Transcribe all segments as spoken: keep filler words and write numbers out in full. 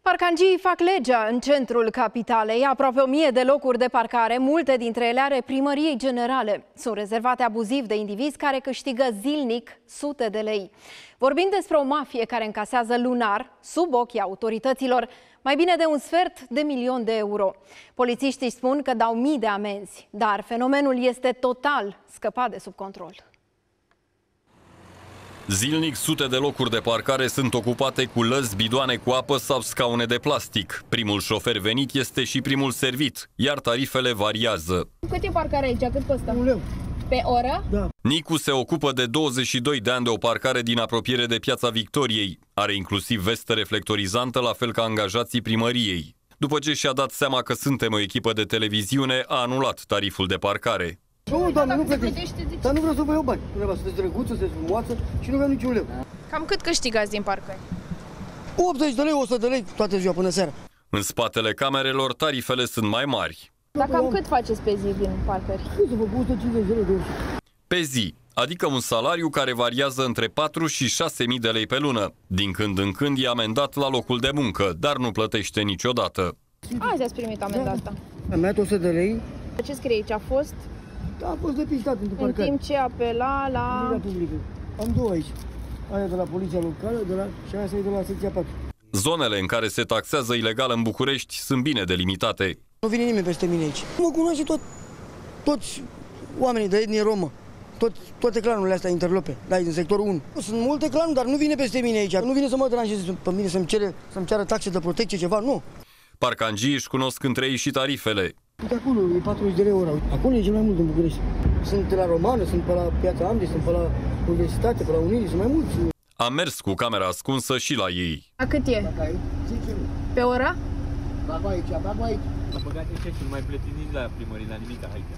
Parcangii fac legea în centrul capitalei, aproape o mie de locuri de parcare, multe dintre ele ale Primăriei Generale. Sunt rezervate abuziv de indivizi care câștigă zilnic sute de lei. Vorbim despre o mafie care încasează lunar, sub ochii autorităților, mai bine de un sfert de milion de euro. Polițiștii spun că dau mii de amenzi, dar fenomenul este total scăpat de sub control. Zilnic, sute de locuri de parcare sunt ocupate cu lăzi, bidoane cu apă sau scaune de plastic. Primul șofer venit este și primul servit, iar tarifele variază. Cât e parcarea aici? Cât costă? Un leu. Pe oră? Da. Nicu se ocupă de douăzeci și doi de ani de o parcare din apropiere de Piața Victoriei. Are inclusiv vestă reflectorizantă, la fel ca angajații primăriei. După ce și-a dat seama că suntem o echipă de televiziune, a anulat tariful de parcare. Nu, doamne, nu plătești. Dar nu vreau să vă iau bani. Vreau să sunteți drăguță, sunteți frumoasă și nu vreau niciun leu. Cam cât câștigați din parcări? optzeci de lei, o sută de lei toată ziua până seara. În spatele camerelor, tarifele sunt mai mari. Dar cam cât faceți pe zi din parcări? Cât să vă o sută cincizeci de lei de ori. Pe zi, adică un salariu care variază între patru și șase mii de lei pe lună. Din când în când e amendat la locul de muncă, dar nu plătește niciodată. Azi ați primit amenda asta. Am dat o sută de lei. Ce scrie aici? A fost Da, a fost depistat într-o în parcare. timp ce apela la... Am două aici. Aia de la poliția locală de la... și aia de la secția patru. Zonele în care se taxează ilegal în București sunt bine delimitate. Nu vine nimeni peste mine aici. Mă cunoaște tot, toți oamenii de etnie romă. Tot, toate clanurile astea interlope, da, din sectorul unu. Sunt multe clanuri, dar nu vine peste mine aici. Nu vine să mă deranjeze pe mine, să-mi cere, să-mi ceară taxe de protecție, ceva, nu. Parcangii își cunosc între ei și tarifele. Uite acolo, e patruzeci de lei ora. Acolo e cel mai mult în București. Sunt la Romană, sunt pe la Piața Amde, sunt pe la Universitate, pe la Unirii, sunt mai mulți. Am mers cu camera ascunsă și la ei. A cât e? zece lei. Pe oră? Baba aici, baba aici. Am băgat în ce nu mai plătit nici la primărie, la nimic aici.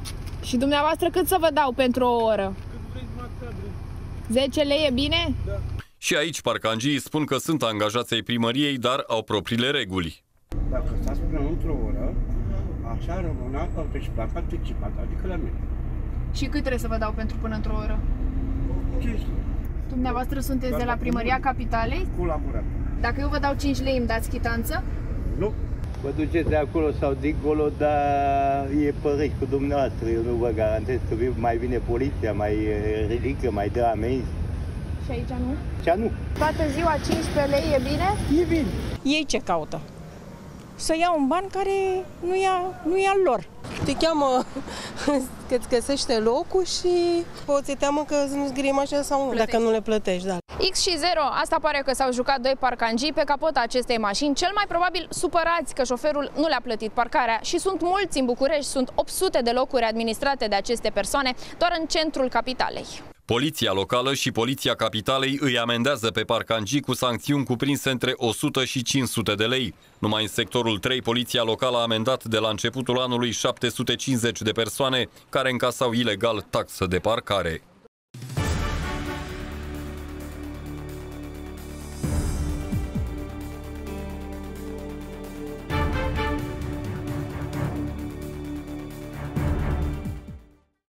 Și dumneavoastră cât să vă dau pentru o oră? Cât vrei, maxat, vrei. zece lei e bine? Da. Și aici parcangii spun că sunt angajați ai primăriei, dar au propriile reguli. Dacă stați până într-o oră, așa rămâna participat, participat, adică la mine. Și cât trebuie să vă dau pentru până într-o oră? cinci lei. Dumneavoastră sunteți de la Primăria Capitalei? Colaborat. Dacă eu vă dau cinci lei, îmi dați chitanță? Nu. Vă duceți de acolo sau dincolo, dar e părești cu dumneavoastră. Eu nu vă garantez că mai vine poliția, mai ridică, mai dă amenzi. Și aici nu? Ce nu? Toată ziua cincisprezece lei e bine? E bine. Ei ce caută? Să ia un ban care nu ia, nu ia lor. Te cheamă că îți găsește locul și poți să teamă că nu-ți scrie mașina sau nu, dacă nu le plătești. Da. X și zero, asta pare că s-au jucat doi parcangii pe capota acestei mașini, cel mai probabil supărați că șoferul nu le-a plătit parcarea, și sunt mulți în București, sunt opt sute de locuri administrate de aceste persoane doar în centrul capitalei. Poliția locală și Poliția Capitalei îi amendează pe parcangii cu sancțiuni cuprinse între o sută și cinci sute de lei. Numai în sectorul trei, Poliția locală a amendat de la începutul anului șapte sute cincizeci de persoane care încasau ilegal taxă de parcare.